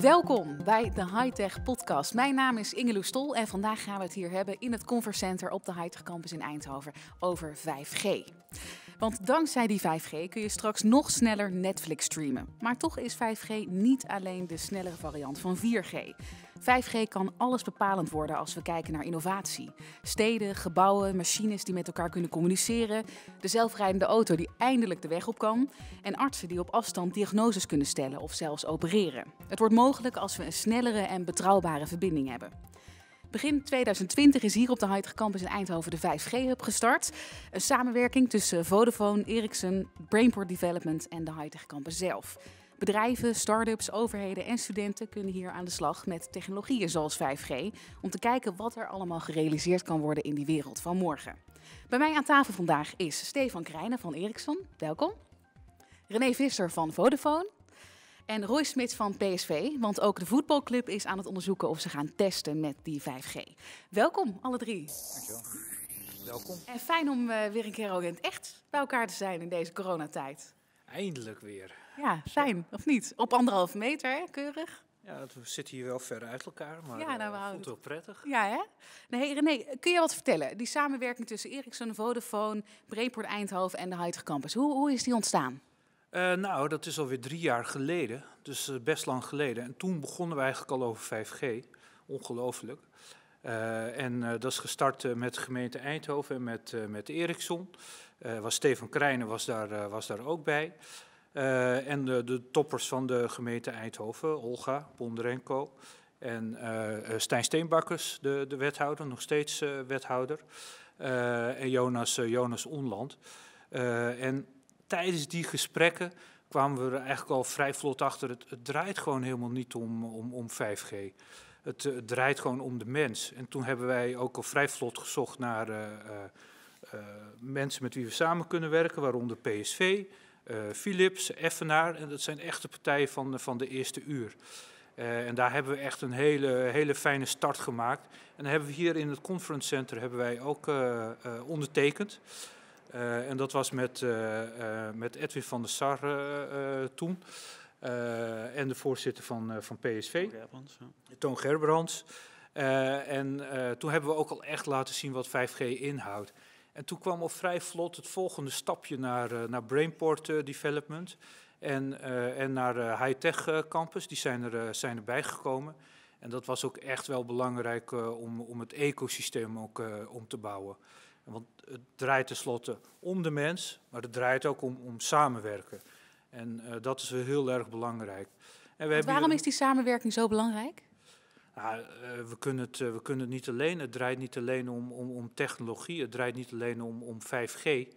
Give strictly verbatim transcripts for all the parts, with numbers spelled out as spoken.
Welkom bij de Hightech Podcast. Mijn naam is Ingeloe Stol en vandaag gaan we het hier hebben in het Conference Center op de Hightech Campus in Eindhoven over vijf G. Want dankzij die vijf G kun je straks nog sneller Netflix streamen. Maar toch is vijf G niet alleen de snellere variant van vier G. vijf G kan alles bepalend worden als we kijken naar innovatie. Steden, gebouwen, machines die met elkaar kunnen communiceren, de zelfrijdende auto die eindelijk de weg op kan en artsen die op afstand diagnoses kunnen stellen of zelfs opereren. Het wordt mogelijk als we een snellere en betrouwbare verbinding hebben. Begin tweeduizend twintig is hier op de Hightech Campus in Eindhoven de vijf G Hub gestart. Een samenwerking tussen Vodafone, Ericsson, Brainport Development en de Hightech Campus zelf. Bedrijven, start-ups, overheden en studenten kunnen hier aan de slag met technologieën zoals vijf G om te kijken wat er allemaal gerealiseerd kan worden in die wereld van morgen. Bij mij aan tafel vandaag is Stefan Krijnen van Ericsson, welkom. René Visser van Vodafone. En Roy Smits van P S V, want ook de voetbalclub is aan het onderzoeken of ze gaan testen met die vijf G. Welkom, alle drie. Dankjewel. Welkom. En fijn om uh, weer een keer ook in het echt bij elkaar te zijn in deze coronatijd. Eindelijk weer. Ja, fijn, of niet? Op anderhalve meter, hè? Keurig. Ja, we zitten hier wel ver uit elkaar, maar ja, nou, we uh, houden voelt wel prettig. Ja, hè? Nee, René, kun je wat vertellen? Die samenwerking tussen Ericsson, Vodafone, Brainport Eindhoven en de Hightech Campus, hoe, hoe is die ontstaan? Uh, nou, dat is alweer drie jaar geleden, dus uh, best lang geleden. En toen begonnen we eigenlijk al over vijf G, ongelooflijk. Uh, en uh, dat is gestart uh, met de gemeente Eindhoven en met, uh, met Ericsson. Uh, was Stefan Krijnen was daar, uh, was daar ook bij. Uh, en de, de toppers van de gemeente Eindhoven, Olga Bondarenko en uh, Stijn Steenbakkers, de, de wethouder, nog steeds uh, wethouder. Uh, en Jonas, uh, Jonas Onland. Uh, en tijdens die gesprekken kwamen we er eigenlijk al vrij vlot achter. Het, het draait gewoon helemaal niet om, om, om vijf G. Het, het draait gewoon om de mens. En toen hebben wij ook al vrij vlot gezocht naar uh, uh, uh, mensen met wie we samen kunnen werken, waaronder P S V, uh, Philips, Effenaar. En dat zijn echte partijen van, van de eerste uur. Uh, en daar hebben we echt een hele, hele fijne start gemaakt. En dan hebben we hier in het Conference Center hebben wij ook uh, uh, ondertekend. Uh, en dat was met, uh, uh, met Edwin van der Sar uh, uh, toen. Uh, en de voorzitter van, uh, van P S V, Gerbrands, ja. Toon Gerbrands. Uh, en uh, toen hebben we ook al echt laten zien wat vijf G inhoudt. En toen kwam al vrij vlot het volgende stapje naar, uh, naar Brainport uh, Development en, uh, en naar uh, Hightech uh, Campus. Die zijn, er, uh, zijn erbij gekomen. En dat was ook echt wel belangrijk uh, om, om het ecosysteem ook uh, om te bouwen. Want het draait tenslotte om de mens, maar het draait ook om, om samenwerken. En uh, dat is wel heel erg belangrijk. En we Waarom hier... is die samenwerking zo belangrijk? Nou, uh, we, kunnen het, uh, we kunnen het niet alleen. Het draait niet alleen om, om, om technologie, het draait niet alleen om, om vijf G. Uh,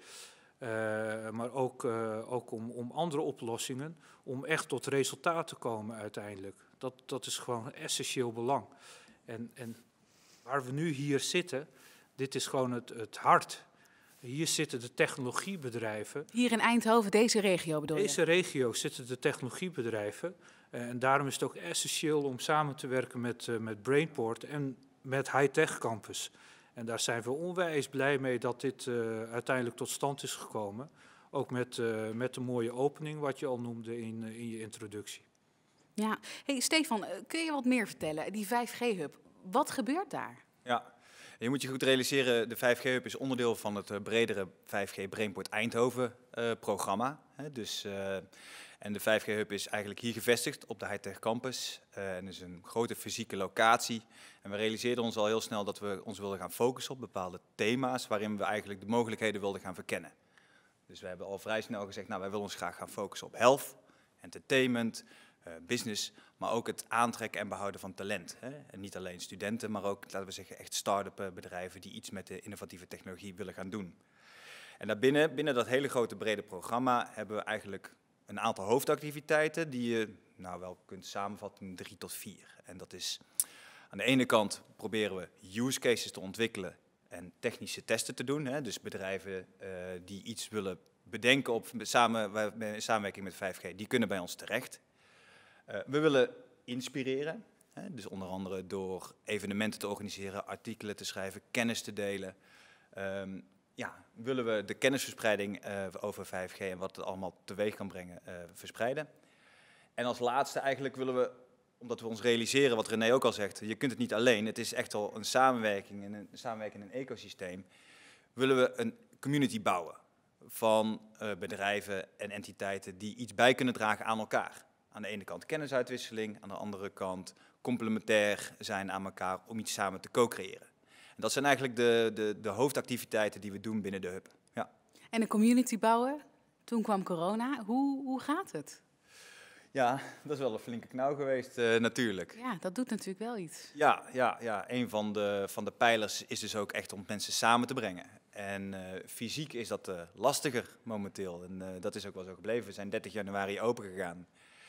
maar ook, uh, ook om, om andere oplossingen, om echt tot resultaat te komen uiteindelijk. Dat, dat is gewoon essentieel belang. En, en waar we nu hier zitten, dit is gewoon het, het hart. Hier zitten de technologiebedrijven. Hier in Eindhoven, deze regio bedoel je? Deze regio zitten de technologiebedrijven. Uh, en daarom is het ook essentieel om samen te werken met, uh, met Brainport en met Hightech Campus. En daar zijn we onwijs blij mee dat dit uh, uiteindelijk tot stand is gekomen. Ook met, uh, met de mooie opening wat je al noemde in, uh, in je introductie. Ja, hey, Stefan, kun je wat meer vertellen? Die vijf G Hub, wat gebeurt daar? Ja, je moet je goed realiseren, de vijf G Hub is onderdeel van het uh, bredere vijf G Brainport Eindhoven uh, programma. Hè, dus, uh, en de vijf G Hub is eigenlijk hier gevestigd op de Hightech Campus. Uh, en is een grote fysieke locatie. En we realiseerden ons al heel snel dat we ons wilden gaan focussen op bepaalde thema's waarin we eigenlijk de mogelijkheden wilden gaan verkennen. Dus we hebben al vrij snel gezegd, nou wij willen ons graag gaan focussen op health, entertainment, uh, business, maar ook het aantrekken en behouden van talent. Hè? En niet alleen studenten, maar ook, laten we zeggen, echt start-up bedrijven die iets met de innovatieve technologie willen gaan doen. En daarbinnen, binnen dat hele grote brede programma, hebben we eigenlijk een aantal hoofdactiviteiten die je nou wel kunt samenvatten in drie tot vier. En dat is, aan de ene kant proberen we use cases te ontwikkelen en technische testen te doen. Hè? Dus bedrijven uh, die iets willen bedenken op samen, in samenwerking met vijf G, die kunnen bij ons terecht. Uh, we willen inspireren, hè? Dus onder andere door evenementen te organiseren, artikelen te schrijven, kennis te delen. Um, ja, willen we de kennisverspreiding uh, over vijf G en wat het allemaal teweeg kan brengen uh, verspreiden. En als laatste eigenlijk willen we omdat we ons realiseren, wat René ook al zegt, je kunt het niet alleen. Het is echt al een samenwerking en een samenwerking in een ecosysteem. Willen we een community bouwen van uh, bedrijven en entiteiten die iets bij kunnen dragen aan elkaar. Aan de ene kant kennisuitwisseling, aan de andere kant complementair zijn aan elkaar om iets samen te co-creëren. En dat zijn eigenlijk de, de, de hoofdactiviteiten die we doen binnen de hub. Ja. En een community bouwen, toen kwam corona. Hoe, hoe gaat het? Ja, dat is wel een flinke knauw geweest uh, natuurlijk. Ja, dat doet natuurlijk wel iets. Ja, ja, ja. Een van de, van de pijlers is dus ook echt om mensen samen te brengen. En uh, fysiek is dat uh, lastiger momenteel. En uh, dat is ook wel zo gebleven. We zijn dertig januari open gegaan.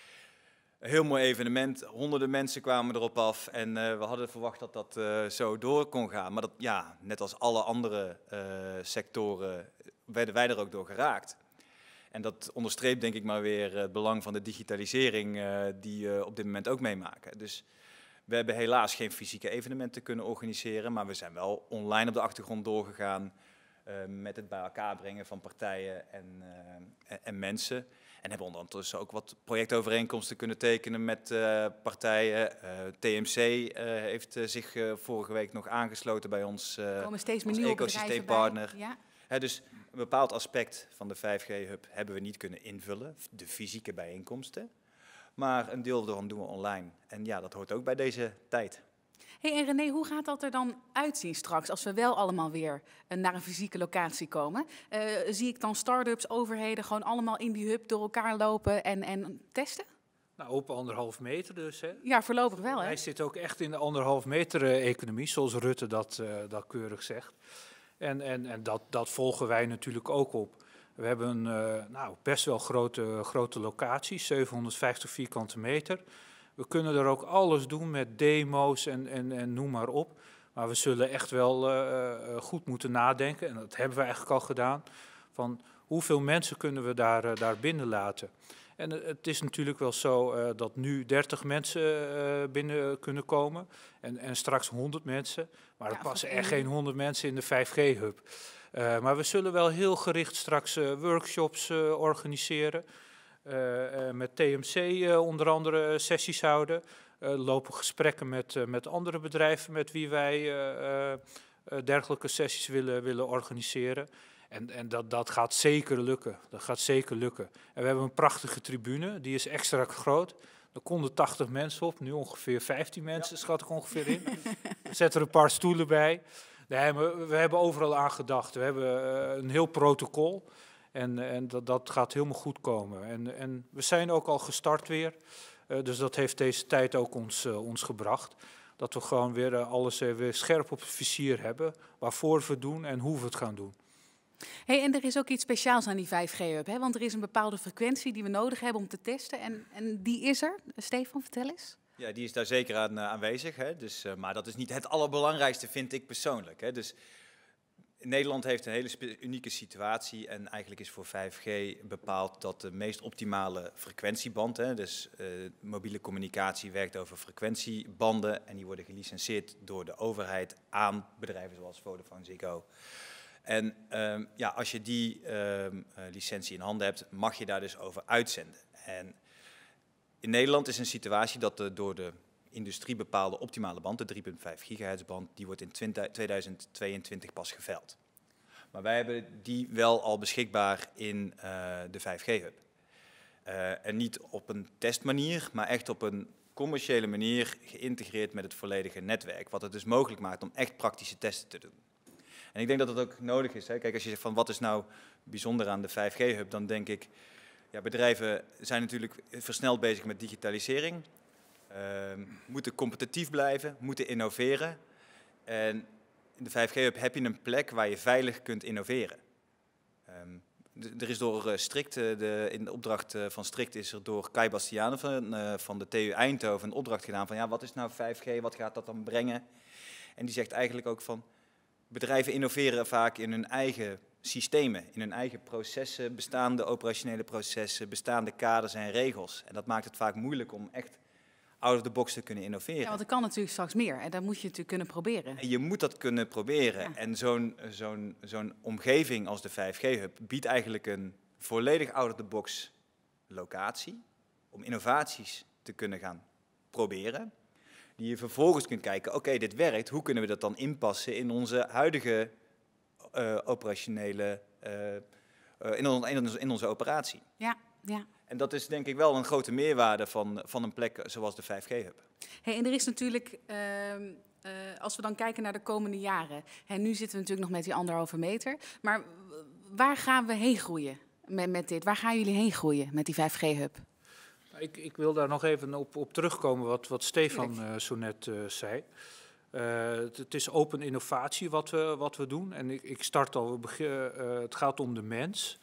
Een heel mooi evenement. Honderden mensen kwamen erop af. En uh, we hadden verwacht dat dat uh, zo door kon gaan. Maar dat, ja, net als alle andere uh, sectoren werden wij er ook door geraakt. En dat onderstreept denk ik maar weer het belang van de digitalisering uh, die we uh, op dit moment ook meemaken. Dus we hebben helaas geen fysieke evenementen kunnen organiseren, maar we zijn wel online op de achtergrond doorgegaan uh, met het bij elkaar brengen van partijen en, uh, en, en mensen. En hebben ondertussen ook wat projectovereenkomsten kunnen tekenen met uh, partijen. Uh, T M C uh, heeft uh, zich uh, vorige week nog aangesloten bij ons uh, er komen steeds meer als nieuwe ecosysteempartner. Ja. He, dus een bepaald aspect van de vijf G-hub hebben we niet kunnen invullen, de fysieke bijeenkomsten. Maar een deel daarvan doen we online. En ja, dat hoort ook bij deze tijd. Hey, en René, hoe gaat dat er dan uitzien straks als we wel allemaal weer uh, naar een fysieke locatie komen? Uh, zie ik dan start-ups, overheden gewoon allemaal in die hub door elkaar lopen en, en testen? Nou, op anderhalf meter dus. Hè. Ja, voorlopig wel. Hè? Wij zitten ook echt in de anderhalf meter uh, economie, zoals Rutte dat, uh, dat keurig zegt. En, en, en dat, dat volgen wij natuurlijk ook op. We hebben een uh, nou, best wel grote, grote locatie, zevenhonderdvijftig vierkante meter. We kunnen er ook alles doen met demo's en, en, en noem maar op. Maar we zullen echt wel uh, goed moeten nadenken, en dat hebben we eigenlijk al gedaan, van hoeveel mensen kunnen we daar, uh, daar binnen laten. En uh, het is natuurlijk wel zo uh, dat nu dertig mensen uh, binnen kunnen komen en, en straks honderd mensen. Maar er ja, passen echt geen honderd mensen in de vijf G-hub. Uh, maar we zullen wel heel gericht straks uh, workshops uh, organiseren. Uh, uh, met T M C uh, onder andere uh, sessies houden. Uh, lopen gesprekken met, uh, met andere bedrijven met wie wij uh, uh, dergelijke sessies willen, willen organiseren. En, en dat, dat gaat zeker lukken. Dat gaat zeker lukken. En we hebben een prachtige tribune, die is extra groot. Er konden tachtig mensen op, nu ongeveer vijftien mensen, ja. Schat ik ongeveer in. We zetten er een paar stoelen bij. Nee, maar we hebben overal aan gedacht. We hebben uh, een heel protocol. En, en dat, dat gaat helemaal goed komen. En, en we zijn ook al gestart weer. Uh, dus dat heeft deze tijd ook ons, uh, ons gebracht. Dat we gewoon weer uh, alles uh, weer scherp op het vizier hebben. Waarvoor we het doen en hoe we het gaan doen. Hey, en er is ook iets speciaals aan die vijf G-hub, hè? Want er is een bepaalde frequentie die we nodig hebben om te testen. En, en die is er. Stefan, vertel eens. Ja, die is daar zeker aan uh, aanwezig. Hè? Dus, uh, maar dat is niet het allerbelangrijkste, vind ik persoonlijk. Hè? Dus Nederland heeft een hele unieke situatie en eigenlijk is voor vijf G bepaald dat de meest optimale frequentieband, hè, dus uh, mobiele communicatie werkt over frequentiebanden en die worden gelicenseerd door de overheid aan bedrijven zoals Vodafone, Ziggo. En um, ja, als je die um, uh, licentie in handen hebt, mag je daar dus over uitzenden. En in Nederland is een situatie dat uh, door de industrie bepaalde optimale band, de drie komma vijf gigahertz band, die wordt in tweeduizend tweeëntwintig pas geveild. Maar wij hebben die wel al beschikbaar in uh, de vijf G-hub. Uh, en niet op een testmanier, maar echt op een commerciële manier geïntegreerd met het volledige netwerk. Wat het dus mogelijk maakt om echt praktische testen te doen. En ik denk dat het ook nodig is. Hè. Kijk, als je zegt van wat is nou bijzonder aan de vijf G-hub, dan denk ik, ja, bedrijven zijn natuurlijk versneld bezig met digitalisering. Uh, moeten competitief blijven, moeten innoveren. En in de vijf G-hub heb je een plek waar je veilig kunt innoveren. Um, er is door uh, Strict, uh, de, in de opdracht uh, van Strict is er door Kai Bastianen van, uh, van de T U Eindhoven een opdracht gedaan van ja, wat is nou vijf G, wat gaat dat dan brengen? En die zegt eigenlijk ook van bedrijven innoveren vaak in hun eigen systemen, in hun eigen processen, bestaande operationele processen, bestaande kaders en regels. En dat maakt het vaak moeilijk om echt out of the box te kunnen innoveren. Ja, want er kan natuurlijk straks meer en dat moet je natuurlijk kunnen proberen. En je moet dat kunnen proberen. Ja. En zo'n zo'n zo'n omgeving als de vijf G-hub biedt eigenlijk een volledig out of the box locatie om innovaties te kunnen gaan proberen. Die je vervolgens kunt kijken, oké, okay, dit werkt, hoe kunnen we dat dan inpassen in onze huidige uh, operationele, uh, uh, in, on, in, onze, in onze operatie. Ja, ja. En dat is denk ik wel een grote meerwaarde van, van een plek zoals de vijf G Hub. Hey, en er is natuurlijk, uh, uh, als we dan kijken naar de komende jaren, hè, nu zitten we natuurlijk nog met die anderhalve meter, maar waar gaan we heen groeien met, met dit? Waar gaan jullie heen groeien met die vijf G Hub? Ik, ik wil daar nog even op, op terugkomen wat, wat Stefan uh, zo net uh, zei. Uh, het, het is open innovatie wat we, wat we doen. En ik, ik start al, we begin, uh, het gaat om de mens.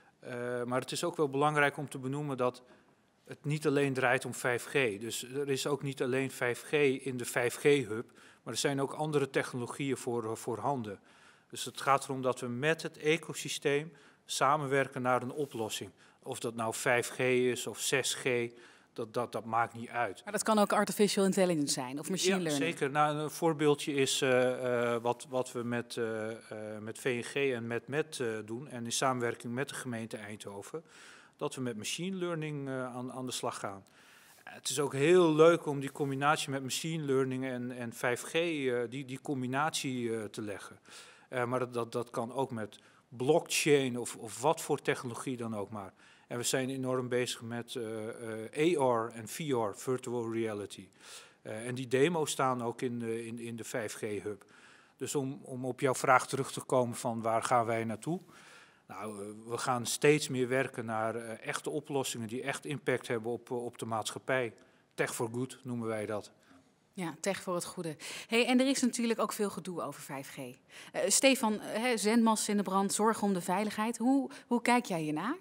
Uh, maar het is ook wel belangrijk om te benoemen dat het niet alleen draait om vijf G. Dus er is ook niet alleen vijf G in de vijf G Hub, maar er zijn ook andere technologieën voor, voorhanden. Dus het gaat erom dat we met het ecosysteem samenwerken naar een oplossing. Of dat nou vijf G is of zes G, dat, dat, dat maakt niet uit. Maar dat kan ook artificial intelligence zijn of machine ja, learning. Zeker. Nou, een voorbeeldje is uh, uh, wat, wat we met, uh, uh, met V N G en met Met uh, doen. En in samenwerking met de gemeente Eindhoven. Dat we met machine learning uh, aan, aan de slag gaan. Uh, het is ook heel leuk om die combinatie met machine learning en, en vijf G, uh, die, die combinatie uh, te leggen. Uh, maar dat, dat, dat kan ook met blockchain of, of wat voor technologie dan ook maar. En we zijn enorm bezig met uh, uh, A R en V R, virtual reality. Uh, en die demo's staan ook in de, in, in de vijf G Hub. Dus om, om op jouw vraag terug te komen van waar gaan wij naartoe? Nou, uh, we gaan steeds meer werken naar uh, echte oplossingen die echt impact hebben op, uh, op de maatschappij. Tech for good noemen wij dat. Ja, tech voor het goede. Hey, en er is natuurlijk ook veel gedoe over vijf G. Uh, Stefan, uh, zendmasten in de brand, zorgen om de veiligheid. Hoe, hoe kijk jij hiernaar?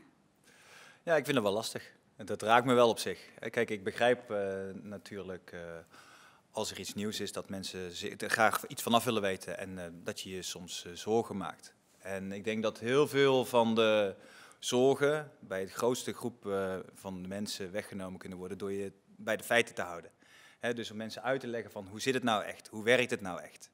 Ja, ik vind het wel lastig. Dat raakt me wel op zich. Kijk, ik begrijp uh, natuurlijk uh, als er iets nieuws is dat mensen er graag iets vanaf willen weten en uh, dat je je soms uh, zorgen maakt. En ik denk dat heel veel van de zorgen bij het grootste groep uh, van de mensen weggenomen kunnen worden door je bij de feiten te houden. He, dus om mensen uit te leggen van hoe zit het nou echt, hoe werkt het nou echt.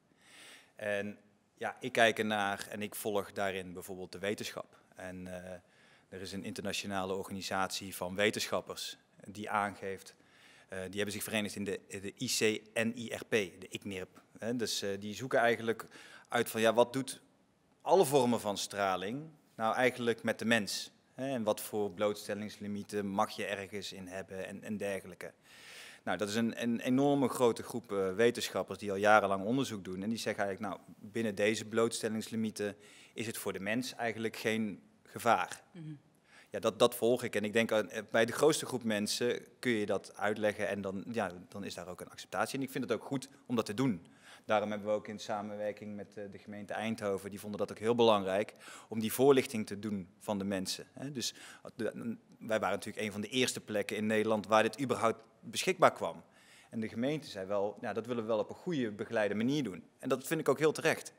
En ja, ik kijk ernaar en ik volg daarin bijvoorbeeld de wetenschap. En uh, er is een internationale organisatie van wetenschappers die aangeeft, uh, die hebben zich verenigd in de, de I C N I R P, de I C N I R P. He, dus uh, die zoeken eigenlijk uit van ja, wat doet alle vormen van straling nou eigenlijk met de mens? He, en wat voor blootstellingslimieten mag je ergens in hebben en, en dergelijke. Nou, dat is een, een enorme grote groep uh, wetenschappers die al jarenlang onderzoek doen. En die zeggen eigenlijk, nou, binnen deze blootstellingslimieten is het voor de mens eigenlijk geen gevaar. Mm-hmm. Ja, dat, dat volg ik. En ik denk, uh, bij de grootste groep mensen kun je dat uitleggen en dan, ja, dan is daar ook een acceptatie. En ik vind het ook goed om dat te doen. Daarom hebben we ook in samenwerking met uh, de gemeente Eindhoven, die vonden dat ook heel belangrijk, om die voorlichting te doen van de mensen. Hè. Dus de, wij waren natuurlijk een van de eerste plekken in Nederland waar dit überhaupt beschikbaar kwam. En de gemeente zei wel, ja, dat willen we wel op een goede begeleide manier doen. En dat vind ik ook heel terecht.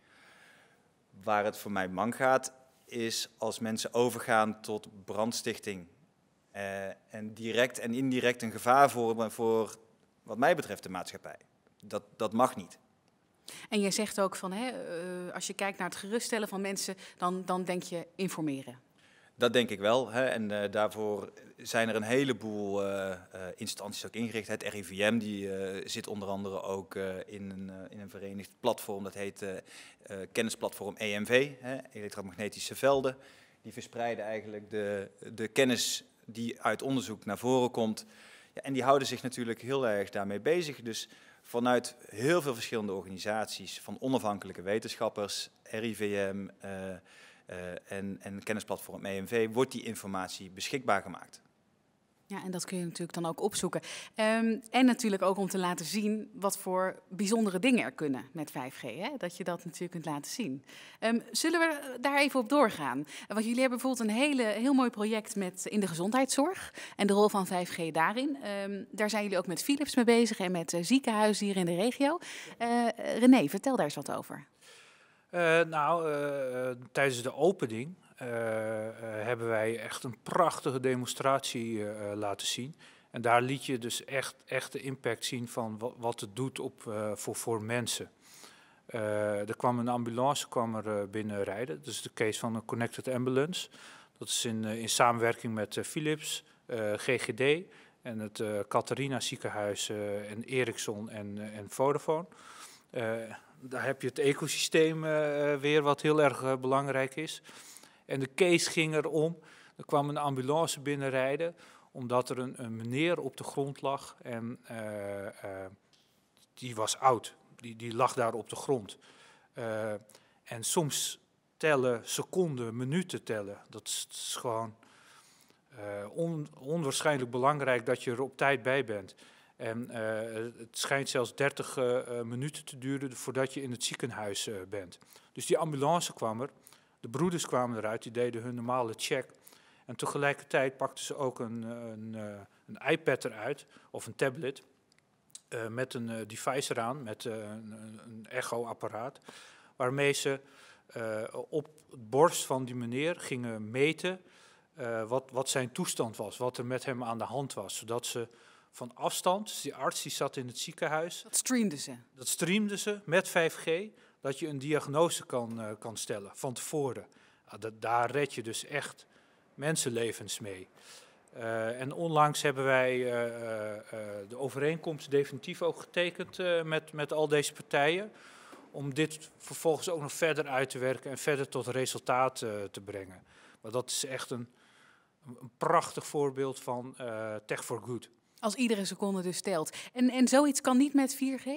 Waar het voor mij mank gaat, is als mensen overgaan tot brandstichting. Uh, en direct en indirect een gevaar voor, voor, wat mij betreft, de maatschappij. Dat, dat mag niet. En jij zegt ook van, hè, uh, als je kijkt naar het geruststellen van mensen, dan, dan denk je informeren. Dat denk ik wel. Hè. En uh, daarvoor zijn er een heleboel uh, uh, instanties ook ingericht. Het R I V M die, uh, zit onder andere ook uh, in, een, uh, in een verenigd platform. Dat heet uh, uh, kennisplatform E M V, hè, elektromagnetische velden. Die verspreiden eigenlijk de, de kennis die uit onderzoek naar voren komt. Ja, en die houden zich natuurlijk heel erg daarmee bezig. Dus vanuit heel veel verschillende organisaties, van onafhankelijke wetenschappers, R I V M uh, uh, en, en kennisplatform E M V, wordt die informatie beschikbaar gemaakt. Ja, en dat kun je natuurlijk dan ook opzoeken. Um, en natuurlijk ook om te laten zien wat voor bijzondere dingen er kunnen met vijf G. Hè? Dat je dat natuurlijk kunt laten zien. Um, zullen we daar even op doorgaan? Want jullie hebben bijvoorbeeld een hele, heel mooi project met, in de gezondheidszorg en de rol van vijf G daarin. Um, daar zijn jullie ook met Philips mee bezig en met uh, ziekenhuizen hier in de regio. Uh, René, vertel daar eens wat over. Uh, nou, uh, tijdens de opening uh, uh, hebben wij echt een prachtige demonstratie uh, laten zien. En daar liet je dus echt, echt de impact zien van wat, wat het doet op, uh, voor, voor mensen. Uh, er kwam een ambulance kwam er, uh, binnenrijden. Dat is de case van een Connected Ambulance. Dat is in, uh, in samenwerking met uh, Philips, uh, G G D en het uh, Catharina ziekenhuis uh, en Ericsson en, uh, en Vodafone. Uh, daar heb je het ecosysteem uh, weer wat heel erg uh, belangrijk is. En de case ging erom, er kwam een ambulance binnenrijden omdat er een, een meneer op de grond lag en uh, uh, die was oud, die, die lag daar op de grond. Uh, en soms tellen seconden, minuten tellen, dat is, dat is gewoon uh, on, onwaarschijnlijk belangrijk dat je er op tijd bij bent. En uh, het schijnt zelfs dertig uh, uh, minuten te duren voordat je in het ziekenhuis uh, bent. Dus die ambulance kwam er, de broeders kwamen eruit, die deden hun normale check. En tegelijkertijd pakten ze ook een, een, een iPad eruit, of een tablet, uh, met een uh, device eraan, met uh, een, een echo-apparaat, waarmee ze uh, op het borst van die meneer gingen meten uh, wat, wat zijn toestand was, wat er met hem aan de hand was, zodat ze van afstand, dus die arts die zat in het ziekenhuis. Dat streamden ze? Dat streamden ze met vijf G, dat je een diagnose kan, uh, kan stellen van tevoren. Uh, dat, daar red je dus echt mensenlevens mee. Uh, en onlangs hebben wij uh, uh, de overeenkomst definitief ook getekend uh, met, met al deze partijen, om dit vervolgens ook nog verder uit te werken en verder tot resultaat uh, te brengen. Maar dat is echt een, een prachtig voorbeeld van uh, Tech for Good. Als iedere seconde dus telt. En, en zoiets kan niet met vier G?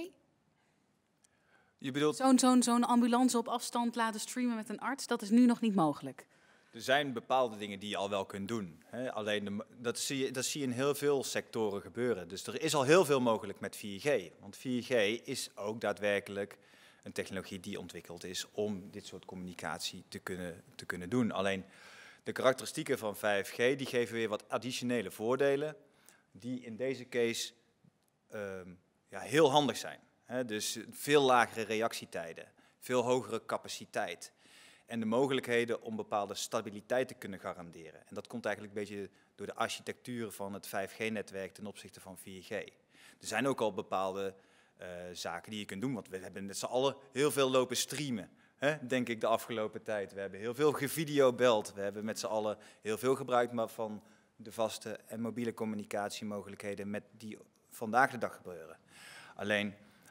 Je bedoelt... Zo'n zo'n zo'n ambulance op afstand laten streamen met een arts, dat is nu nog niet mogelijk. Er zijn bepaalde dingen die je al wel kunt doen. Hè? Alleen de, dat, zie je, dat zie je in heel veel sectoren gebeuren. Dus er is al heel veel mogelijk met vier G. Want vier G is ook daadwerkelijk een technologie die ontwikkeld is om dit soort communicatie te kunnen, te kunnen doen. Alleen de karakteristieken van vijf G die geven weer wat additionele voordelen die in deze case um, ja, heel handig zijn. Hè? Dus veel lagere reactietijden, veel hogere capaciteit. En de mogelijkheden om bepaalde stabiliteit te kunnen garanderen. En dat komt eigenlijk een beetje door de architectuur van het vijf G-netwerk ten opzichte van vier G. Er zijn ook al bepaalde uh, zaken die je kunt doen, want we hebben met z'n allen heel veel lopen streamen, hè, denk ik, de afgelopen tijd. We hebben heel veel gevideobeld, we hebben met z'n allen heel veel gebruik van de vaste en mobiele communicatiemogelijkheden met die vandaag de dag gebeuren. Alleen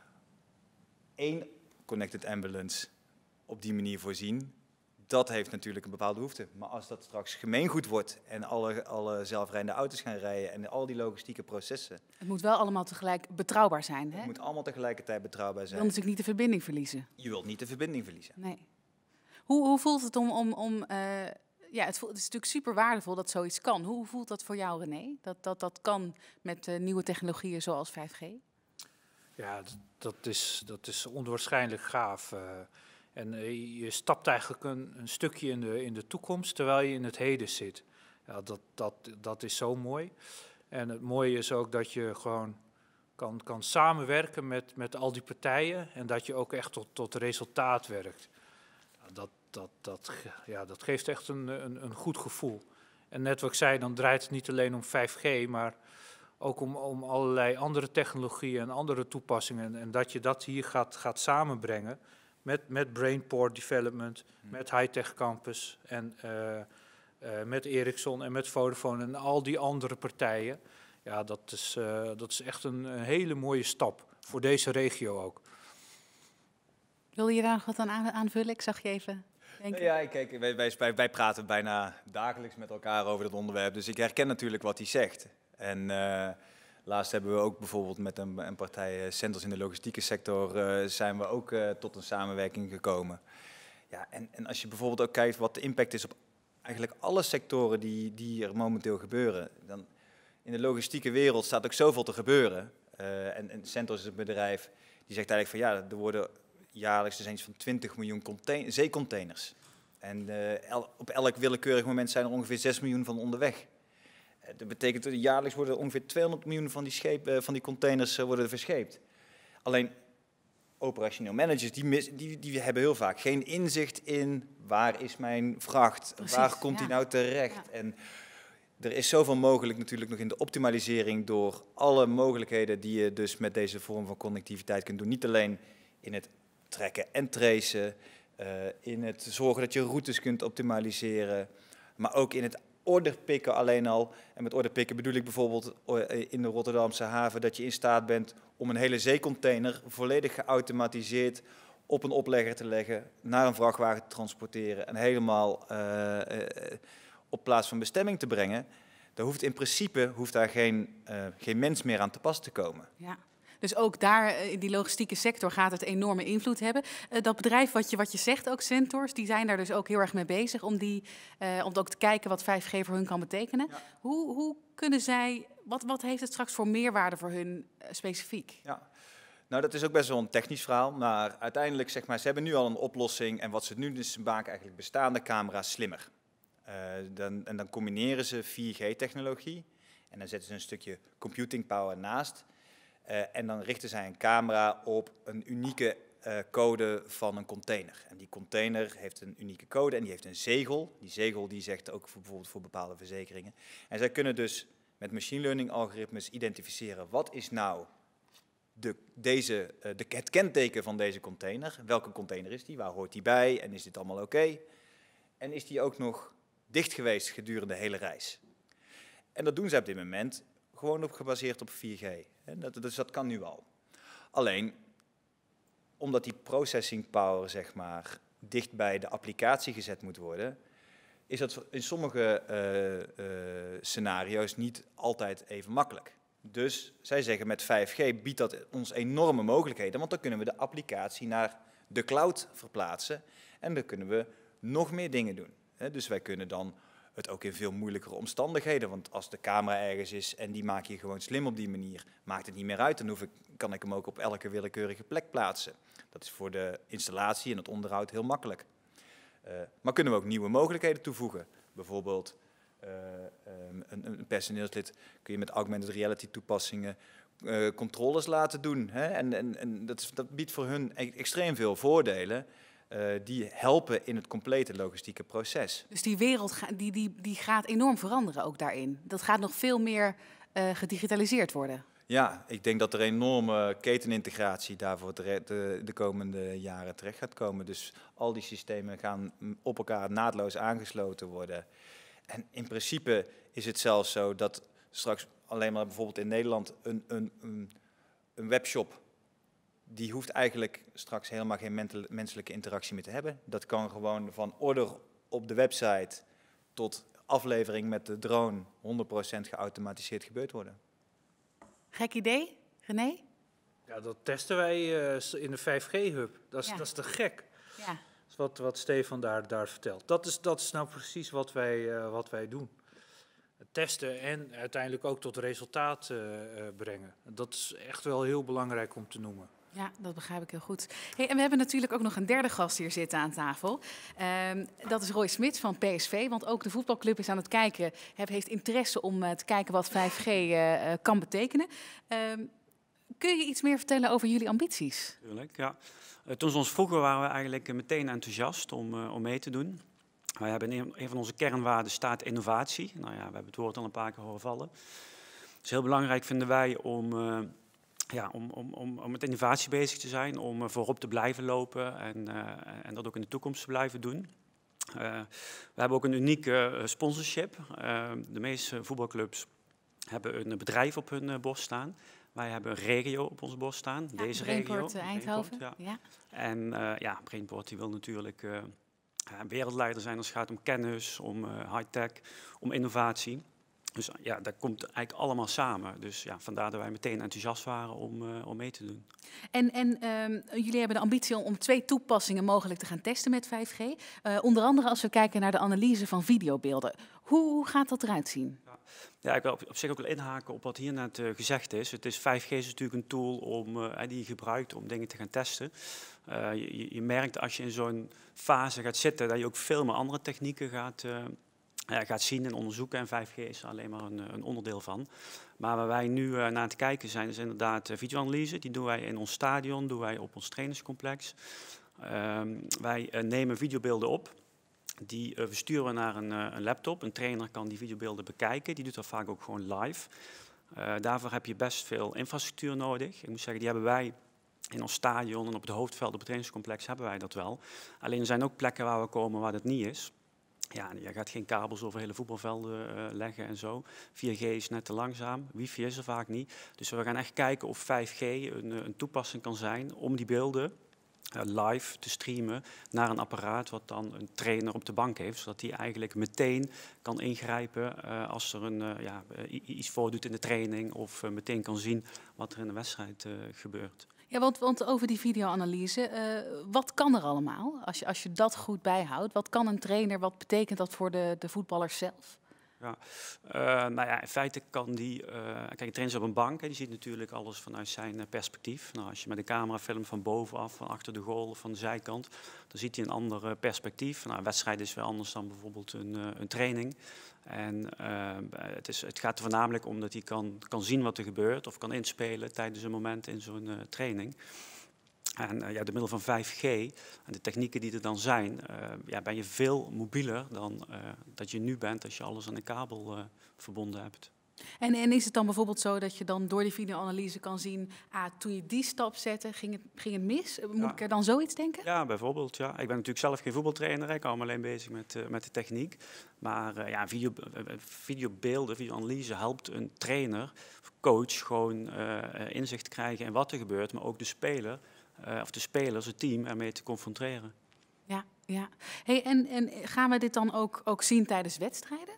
één connected ambulance op die manier voorzien, dat heeft natuurlijk een bepaalde behoefte. Maar als dat straks gemeengoed wordt en alle, alle zelfrijdende auto's gaan rijden en al die logistieke processen. Het moet wel allemaal tegelijk betrouwbaar zijn, hè? Het moet allemaal tegelijkertijd betrouwbaar zijn. Je wil natuurlijk niet de verbinding verliezen. Je wilt niet de verbinding verliezen. Nee. Hoe, hoe voelt het om... om, om uh, ja, het, voelt, het is natuurlijk super waardevol dat zoiets kan. Hoe voelt dat voor jou, René? Dat dat, dat kan met uh, nieuwe technologieën zoals vijf G? Ja, dat, dat, is, dat is onwaarschijnlijk gaaf. Uh, En uh, je stapt eigenlijk een, een stukje in de, in de toekomst terwijl je in het heden zit. Ja, dat, dat, dat is zo mooi. En het mooie is ook dat je gewoon kan, kan samenwerken met, met al die partijen en dat je ook echt tot, tot resultaat werkt. Ja, dat, dat, dat, ja, dat geeft echt een, een, een goed gevoel. En net wat ik zei, dan draait het niet alleen om vijf G, maar ook om, om allerlei andere technologieën en andere toepassingen. En dat je dat hier gaat, gaat samenbrengen. Met, met Brainport Development, hmm. met High-Tech Campus en uh, uh, met Ericsson en met Vodafone en al die andere partijen. Ja, dat is, uh, dat is echt een, een hele mooie stap voor deze regio ook. Wil je daar nog wat aan aanvullen? Ik zag je even denken. Ja, kijk, wij, wij, wij praten bijna dagelijks met elkaar over dat onderwerp, dus ik herken natuurlijk wat hij zegt. En uh, laatst hebben we ook bijvoorbeeld met een, een partij Centers in de logistieke sector uh, zijn we ook uh, tot een samenwerking gekomen. Ja, en, en als je bijvoorbeeld ook kijkt wat de impact is op eigenlijk alle sectoren die, die er momenteel gebeuren, dan in de logistieke wereld staat ook zoveel te gebeuren. Uh, en, en Centers is een bedrijf die zegt eigenlijk van ja, er worden jaarlijks dus eens van twintig miljoen contain- zeecontainers. En uh, el, op elk willekeurig moment zijn er ongeveer zes miljoen van onderweg. Dat betekent dat jaarlijks worden ongeveer tweehonderd miljoen van die, scheep, van die containers worden verscheept. Alleen operationeel managers die, mis, die, die hebben heel vaak geen inzicht in waar is mijn vracht, Precies, waar komt ja. die nou terecht. Ja. En er is zoveel mogelijk natuurlijk nog in de optimalisering door alle mogelijkheden die je dus met deze vorm van connectiviteit kunt doen. Niet alleen in het trekken en tracen, uh, in het zorgen dat je routes kunt optimaliseren, maar ook in het orderpikken alleen al. En met orderpikken bedoel ik bijvoorbeeld in de Rotterdamse haven dat je in staat bent om een hele zeecontainer volledig geautomatiseerd op een oplegger te leggen, naar een vrachtwagen te transporteren en helemaal uh, uh, op plaats van bestemming te brengen. Daar hoeft in principe hoeft daar geen, uh, geen mens meer aan te pas te komen. Ja. Dus ook daar, in die logistieke sector, gaat het enorme invloed hebben. Uh, dat bedrijf wat je, wat je zegt, ook Centors, die zijn daar dus ook heel erg mee bezig om, die, uh, om ook te kijken wat vijf G voor hun kan betekenen. Ja. Hoe, hoe kunnen zij, wat, wat heeft het straks voor meerwaarde voor hun uh, specifiek? Ja. Nou, dat is ook best wel een technisch verhaal, maar uiteindelijk, zeg maar, ze hebben nu al een oplossing en wat ze nu dus maken eigenlijk bestaande camera's slimmer. Uh, dan, en dan combineren ze vier G-technologie en dan zetten ze een stukje computing power naast. Uh, en dan richten zij een camera op een unieke uh, code van een container. En die container heeft een unieke code en die heeft een zegel. Die zegel die zegt ook voor, bijvoorbeeld voor bepaalde verzekeringen. En zij kunnen dus met machine learning algoritmes identificeren wat is nou de, deze, uh, de, het kenteken van deze container. Welke container is die? Waar hoort die bij? En is dit allemaal oké? Okay? En is die ook nog dicht geweest gedurende de hele reis? En dat doen ze op dit moment gewoon op gebaseerd op vier G. Dat, dus dat kan nu al. Alleen, omdat die processing power, zeg maar, dicht bij de applicatie gezet moet worden, is dat in sommige uh, uh, scenario's niet altijd even makkelijk. Dus zij zeggen met vijf G biedt dat ons enorme mogelijkheden, want dan kunnen we de applicatie naar de cloud verplaatsen en dan kunnen we nog meer dingen doen. Dus wij kunnen dan het ook in veel moeilijkere omstandigheden, want als de camera ergens is en die maak je gewoon slim op die manier, maakt het niet meer uit, dan hoef ik, kan ik hem ook op elke willekeurige plek plaatsen. Dat is voor de installatie en het onderhoud heel makkelijk. Uh, maar kunnen we ook nieuwe mogelijkheden toevoegen? Bijvoorbeeld uh, um, een, een personeelslid kun je met augmented reality toepassingen uh, controles laten doen. Hè? En, en, en dat, is, dat biedt voor hun extreem veel voordelen. Uh, die helpen in het complete logistieke proces. Dus die wereld ga, die, die, die gaat enorm veranderen ook daarin. Dat gaat nog veel meer uh, gedigitaliseerd worden. Ja, ik denk dat er enorme ketenintegratie daarvoor de, de, de komende jaren terecht gaat komen. Dus al die systemen gaan op elkaar naadloos aangesloten worden. En in principe is het zelfs zo dat straks alleen maar bijvoorbeeld in Nederland een, een, een, een webshop, die hoeft eigenlijk straks helemaal geen menselijke interactie meer te hebben. Dat kan gewoon van order op de website tot aflevering met de drone honderd procent geautomatiseerd gebeurd worden. Gek idee, René? Ja, dat testen wij uh, in de vijf G-hub. Dat is, ja. dat is te gek. Ja. Dat is wat, wat Stefan daar, daar vertelt. Dat is, dat is nou precies wat wij, uh, wat wij doen. Testen en uiteindelijk ook tot resultaat uh, uh, brengen. Dat is echt wel heel belangrijk om te noemen. Ja, dat begrijp ik heel goed. Hey, en we hebben natuurlijk ook nog een derde gast hier zitten aan tafel. Um, dat is Roy Smits van P S V. Want ook de voetbalclub is aan het kijken, heeft interesse om uh, te kijken wat vijf G uh, kan betekenen. Um, kun je iets meer vertellen over jullie ambities? Tuurlijk, ja. Uh, toen ze ons vroegen waren we eigenlijk meteen enthousiast om, uh, om mee te doen. Wij hebben een, een van onze kernwaarden staat innovatie. Nou ja, we hebben het woord al een paar keer horen vallen. Dus heel belangrijk vinden wij om... Uh, Ja, om, om, om, om met innovatie bezig te zijn, om uh, voorop te blijven lopen en, uh, en dat ook in de toekomst te blijven doen. Uh, we hebben ook een unieke uh, sponsorship. Uh, de meeste voetbalclubs hebben een bedrijf op hun uh, borst staan. Wij hebben een regio op onze borst staan, ja, deze Brainport, regio. Uh, Eindhoven. Brainport, ja. Ja. En uh, ja, Brainport die wil natuurlijk uh, wereldleider zijn als het gaat om kennis, om uh, high-tech, om innovatie. Dus ja, dat komt eigenlijk allemaal samen. Dus ja, vandaar dat wij meteen enthousiast waren om, uh, om mee te doen. En, en um, jullie hebben de ambitie om, om twee toepassingen mogelijk te gaan testen met vijf G. Uh, onder andere als we kijken naar de analyse van videobeelden. Hoe, hoe gaat dat eruit zien? Ja, ja ik wil op, op zich ook wel inhaken op wat hier net uh, gezegd is. Het is vijf G is natuurlijk een tool om, uh, die je gebruikt om dingen te gaan testen. Uh, je, je merkt als je in zo'n fase gaat zitten dat je ook veel meer andere technieken gaat... Uh, Ja, gaat zien en onderzoeken en vijf G is er alleen maar een, een onderdeel van. Maar waar wij nu uh, naar het kijken zijn is inderdaad uh, videoanalyse. Die doen wij in ons stadion, doen wij op ons trainingscomplex. Um, wij uh, nemen videobeelden op. Die uh, versturen we naar een, uh, een laptop. Een trainer kan die videobeelden bekijken. Die doet dat vaak ook gewoon live. Uh, daarvoor heb je best veel infrastructuur nodig. Ik moet zeggen, die hebben wij in ons stadion en op het hoofdveld op het trainingscomplex hebben wij dat wel. Alleen er zijn ook plekken waar we komen waar dat niet is. Ja, je gaat geen kabels over hele voetbalvelden uh, leggen en zo. vier G is net te langzaam, wifi is er vaak niet. Dus we gaan echt kijken of vijf G een, een toepassing kan zijn om die beelden uh, live te streamen naar een apparaat wat dan een trainer op de bank heeft. Zodat die eigenlijk meteen kan ingrijpen uh, als er een, uh, ja, iets voordoet in de training of uh, meteen kan zien wat er in de wedstrijd uh, gebeurt. Ja, want, want over die videoanalyse, uh, wat kan er allemaal als je, als je dat goed bijhoudt? Wat kan een trainer, wat betekent dat voor de, de voetballers zelf? Ja, uh, nou ja, in feite kan die... Uh, kijk, een trainer op een bank, hè, die ziet natuurlijk alles vanuit zijn uh, perspectief. Nou, als je met de camera filmt van bovenaf, van achter de goal of van de zijkant, dan ziet hij een ander uh, perspectief. Nou, een wedstrijd is weer anders dan bijvoorbeeld een, uh, een training. En uh, het, is, het gaat er voornamelijk om dat hij kan, kan zien wat er gebeurt of kan inspelen tijdens een moment in zo'n uh, training. En uh, ja, door middel van vijf G en de technieken die er dan zijn, uh, ja, ben je veel mobieler dan uh, dat je nu bent als je alles aan een kabel uh, verbonden hebt. En, en is het dan bijvoorbeeld zo dat je dan door die videoanalyse kan zien, ah, toen je die stap zette, ging het, ging het mis? Moet Ja. ik er dan zoiets denken? Ja, bijvoorbeeld. Ja. Ik ben natuurlijk zelf geen voetbaltrainer, ik hou me alleen bezig met, uh, met de techniek. Maar uh, ja, video, uh, videobeelden, videoanalyse helpt een trainer, coach, gewoon uh, inzicht te krijgen in wat er gebeurt, maar ook de speler, uh, of de spelers, het team, ermee te confronteren. Ja, ja. Hey, en, en gaan we dit dan ook, ook zien tijdens wedstrijden?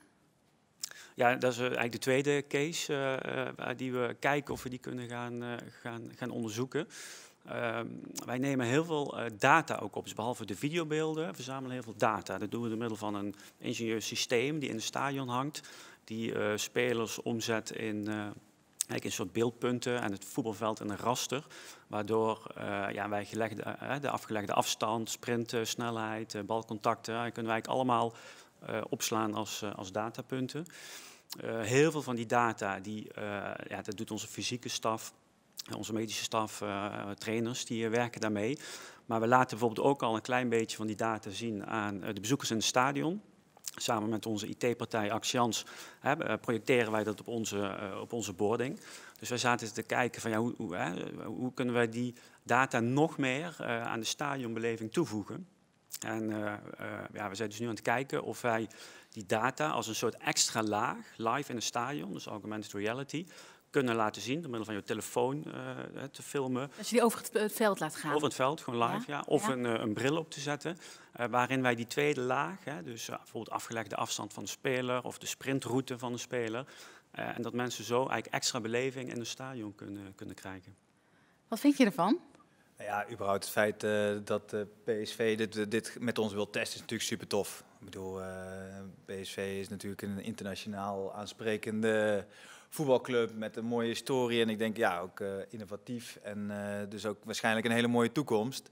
Ja, dat is eigenlijk de tweede case uh, uh, die we kijken of we die kunnen gaan, uh, gaan, gaan onderzoeken. Uh, wij nemen heel veel uh, data ook op. Dus behalve de videobeelden verzamelen heel veel data. Dat doen we door middel van een ingenieus systeem die in het stadion hangt. Die uh, spelers omzet in, uh, eigenlijk een soort beeldpunten en het voetbalveld in een raster. Waardoor uh, ja, wij gelegde, uh, de afgelegde afstand, sprinten, snelheid, uh, balcontacten, uh, kunnen wij eigenlijk allemaal uh, opslaan als, uh, als datapunten. Uh, heel veel van die data, die, uh, ja, dat doet onze fysieke staf, onze medische staf, uh, trainers, die uh, werken daarmee. Maar we laten bijvoorbeeld ook al een klein beetje van die data zien aan uh, de bezoekers in het stadion. Samen met onze I T-partij Axians hè, uh, projecteren wij dat op onze, uh, op onze boarding. Dus wij zaten te kijken van ja, hoe, hoe, hè, hoe kunnen wij die data nog meer uh, aan de stadionbeleving toevoegen. En uh, uh, ja, we zijn dus nu aan het kijken of wij die data als een soort extra laag live in het stadion, dus augmented reality, kunnen laten zien door middel van je telefoon uh, te filmen. Als je die over het, het veld laat gaan? Over het veld, gewoon live, ja. ja. Of ja. Een, uh, een bril op te zetten, uh, waarin wij die tweede laag, hè, dus uh, bijvoorbeeld afgelegde afstand van de speler of de sprintroute van de speler, uh, en dat mensen zo eigenlijk extra beleving in het stadion kunnen, kunnen krijgen. Wat vind je ervan? Ja, überhaupt het feit uh, dat uh, P S V dit, dit met ons wil testen is natuurlijk super tof. Ik bedoel, uh, P S V is natuurlijk een internationaal aansprekende voetbalclub met een mooie historie. En ik denk ja, ook uh, innovatief en uh, dus ook waarschijnlijk een hele mooie toekomst.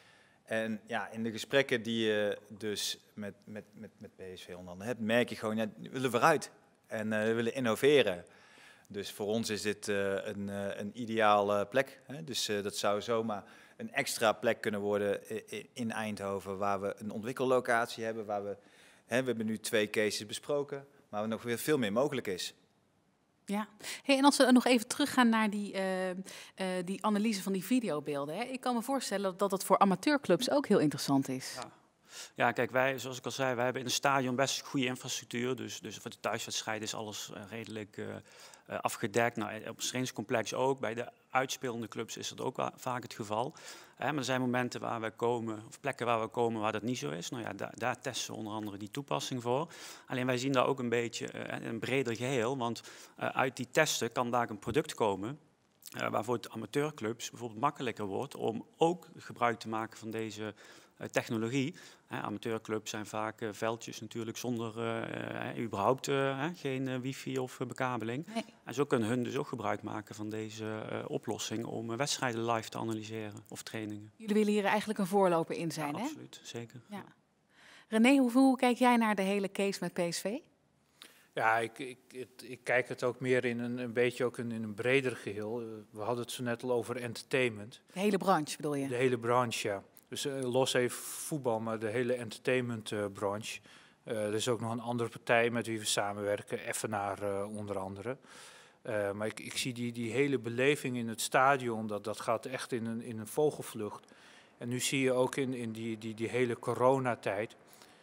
En ja, in de gesprekken die je dus met, met, met, met P S V onder andere hebt, merk je gewoon, ja, we willen vooruit en uh, we willen innoveren. Dus voor ons is dit uh, een, uh, een ideale plek. Hè? Dus uh, dat zou zomaar een extra plek kunnen worden in Eindhoven, waar we een ontwikkellocatie hebben, waar we, hè, we hebben nu twee cases besproken, maar waar nog weer veel meer mogelijk is. Ja, hey, en als we nog even teruggaan naar die, uh, uh, die analyse van die videobeelden. Hè? Ik kan me voorstellen dat dat voor amateurclubs ook heel interessant is. Ja. Ja, kijk, wij, zoals ik al zei, wij hebben in een stadion best goede infrastructuur. Dus, dus voor de thuiswedstrijden is alles uh, redelijk uh, uh, afgedekt. Nou, op het trainingscomplex ook. Bij de uitspelende clubs is dat ook wel vaak het geval. Uh, maar er zijn momenten waar we komen, of plekken waar we komen waar dat niet zo is. Nou ja, da daar testen we onder andere die toepassing voor. Alleen wij zien daar ook een beetje uh, een breder geheel. Want uh, uit die testen kan daar een product komen. Uh, waarvoor het amateurclubs bijvoorbeeld makkelijker wordt om ook gebruik te maken van deze uh, technologie. Uh, amateurclubs zijn vaak uh, veldjes natuurlijk zonder uh, uh, überhaupt uh, geen uh, wifi of uh, bekabeling. Nee. En zo kunnen hun dus ook gebruik maken van deze uh, oplossing om uh, wedstrijden live te analyseren of trainingen. Jullie willen hier eigenlijk een voorloper in zijn, ja, hè? Absoluut, zeker. Ja. René, hoe, hoe kijk jij naar de hele case met P S V? Ja, ik, ik, het, ik kijk het ook meer in een, een beetje ook in, in een breder geheel. Uh, we hadden het zo net al over entertainment. De hele branche bedoel je? De hele branche, ja. Dus uh, los even voetbal, maar de hele entertainmentbranche. Uh, uh, er is ook nog een andere partij met wie we samenwerken, Effenaar uh, onder andere. Uh, maar ik, ik zie die, die hele beleving in het stadion, dat, dat gaat echt in een, in een vogelvlucht. En nu zie je ook in, in die, die, die hele coronatijd,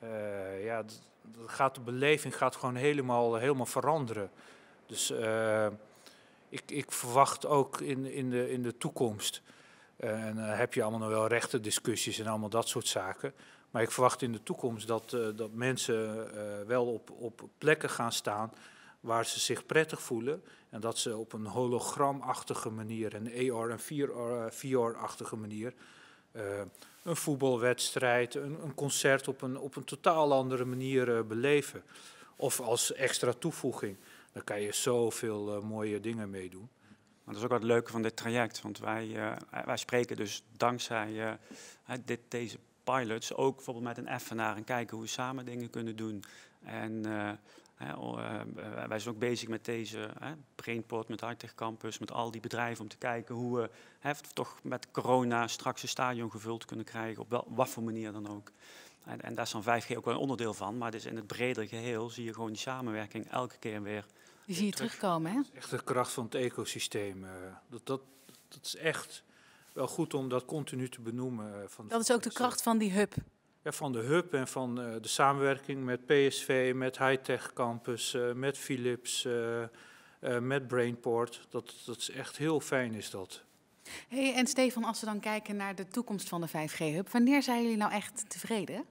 Uh, ja, d- d- gaat de beleving gaat gewoon helemaal, helemaal veranderen. Dus uh, ik, ik verwacht ook in, in, de, in de toekomst, uh, en dan uh, heb je allemaal nog wel rechtendiscussies en allemaal dat soort zaken. Maar ik verwacht in de toekomst dat, uh, dat mensen uh, wel op, op plekken gaan staan waar ze zich prettig voelen. En dat ze op een hologramachtige manier, een A R en V R-achtige manier, uh, een voetbalwedstrijd, een, een concert op een, op een totaal andere manier uh, beleven. Of als extra toevoeging. Daar kan je zoveel uh, mooie dingen mee doen. Maar dat is ook wat het leuke van dit traject. Want wij, uh, wij spreken dus dankzij uh, dit, deze pilots ook bijvoorbeeld met een effenaar en kijken hoe we samen dingen kunnen doen. En uh, uh, uh, wij zijn ook bezig met deze uh, Brainport, met Hightech Campus, met al die bedrijven om te kijken hoe we uh, toch met corona straks een stadion gevuld kunnen krijgen, op wel, wat voor manier dan ook. En, en daar is dan vijf G ook wel een onderdeel van, maar dus in het bredere geheel zie je gewoon die samenwerking elke keer weer. Die zie je terug. terugkomen, hè? Dat is echt de kracht van het ecosysteem. Uh, dat, dat, dat is echt wel goed om dat continu te benoemen. Uh, van Dat is ook de kracht van die hub. Ja, van de hub en van uh, de samenwerking met P S V, met Hightech Campus, uh, met Philips, uh, uh, met Brainport. Dat, dat is echt heel fijn, is dat. Hey, en Stefan, als we dan kijken naar de toekomst van de vijf G-hub, wanneer zijn jullie nou echt tevreden?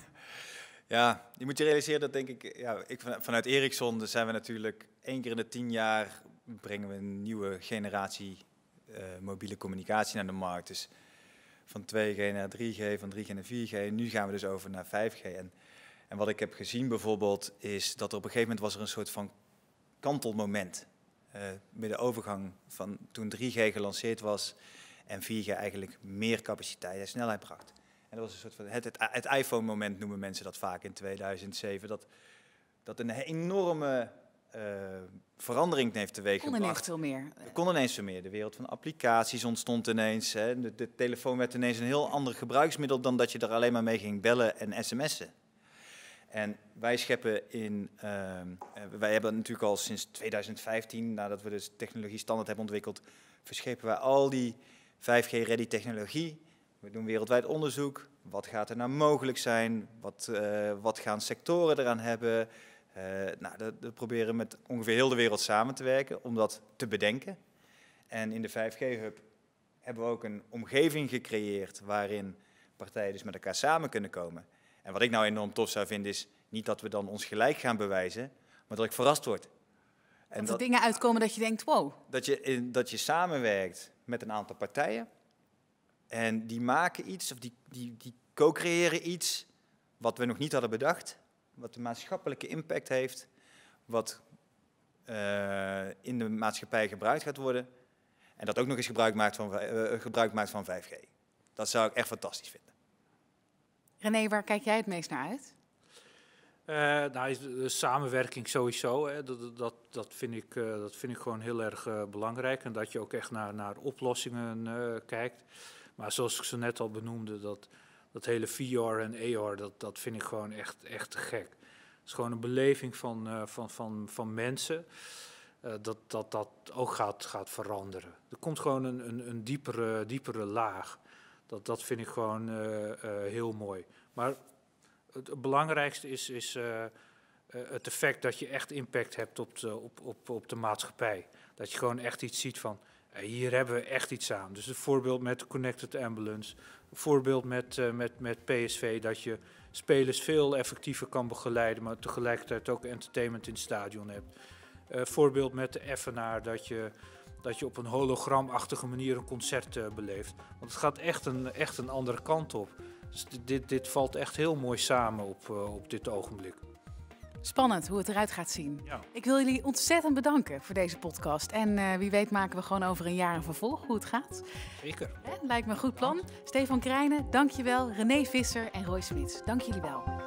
Ja, je moet je realiseren dat denk ik, ja, ik vanuit Ericsson zijn we natuurlijk één keer in de tien jaar brengen we een nieuwe generatie uh, mobiele communicatie naar de markt. Dus van twee G naar drie G, van drie G naar vier G. Nu gaan we dus over naar vijf G. En, en wat ik heb gezien bijvoorbeeld is dat er op een gegeven moment was er een soort van kantelmoment. Uh, met de overgang van toen drie G gelanceerd was en vier G eigenlijk meer capaciteit en snelheid bracht. En dat was een soort van het, het, het iPhone-moment noemen mensen dat vaak in tweeduizend zeven. Dat, dat een enorme uh, verandering heeft teweeggebracht. Kon ineens veel meer. Er kon ineens veel meer. De wereld van applicaties ontstond ineens. Hè. De, de telefoon werd ineens een heel ander gebruiksmiddel dan dat je er alleen maar mee ging bellen en sms'en. En wij scheppen in, uh, wij hebben natuurlijk al sinds tweeduizend vijftien, nadat we de technologie standaard hebben ontwikkeld, verschepen wij al die vijf G-ready technologie. We doen wereldwijd onderzoek. Wat gaat er nou mogelijk zijn? Wat, uh, wat gaan sectoren eraan hebben? Uh, nou, dat, we proberen met ongeveer heel de wereld samen te werken om dat te bedenken. En in de vijf G-hub hebben we ook een omgeving gecreëerd waarin partijen dus met elkaar samen kunnen komen. En wat ik nou enorm tof zou vinden is niet dat we dan ons gelijk gaan bewijzen, maar dat ik verrast word. En dat er dat, dingen uitkomen dat je denkt, wow. Dat je, in, dat je samenwerkt met een aantal partijen en die maken iets, of die, die, die co-creëren iets wat we nog niet hadden bedacht, wat een maatschappelijke impact heeft, wat uh, in de maatschappij gebruikt gaat worden en dat ook nog eens gebruik maakt van, uh, gebruik maakt van vijf G. Dat zou ik echt fantastisch vinden. René, waar kijk jij het meest naar uit? Uh, nou, de samenwerking sowieso, hè, dat, dat, dat, vind ik, uh, dat vind ik gewoon heel erg uh, belangrijk. En dat je ook echt naar, naar oplossingen uh, kijkt. Maar zoals ik zo net al benoemde, dat, dat hele V R en A R, dat, dat vind ik gewoon echt, echt te gek. Het is gewoon een beleving van, uh, van, van, van mensen uh, dat, dat dat ook gaat, gaat veranderen. Er komt gewoon een, een, een diepere, diepere laag. Dat, dat vind ik gewoon uh, uh, heel mooi. Maar het, het belangrijkste is, is uh, uh, het effect dat je echt impact hebt op de, op, op, op de maatschappij. Dat je gewoon echt iets ziet van, uh, hier hebben we echt iets aan. Dus een voorbeeld met de Connected Ambulance. Een voorbeeld met, uh, met, met P S V, dat je spelers veel effectiever kan begeleiden, maar tegelijkertijd ook entertainment in het stadion hebt. Uh, voorbeeld met de Effenaar, dat je... dat je op een hologramachtige manier een concert uh, beleeft. Want het gaat echt een, echt een andere kant op. Dus dit, dit, dit valt echt heel mooi samen op, uh, op dit ogenblik. Spannend hoe het eruit gaat zien. Ja. Ik wil jullie ontzettend bedanken voor deze podcast. En uh, wie weet maken we gewoon over een jaar een vervolg hoe het gaat. Zeker. Hè? Lijkt me een goed plan. Stefan Krijnen, dankjewel. René Visser en Roy Smits, dank jullie wel.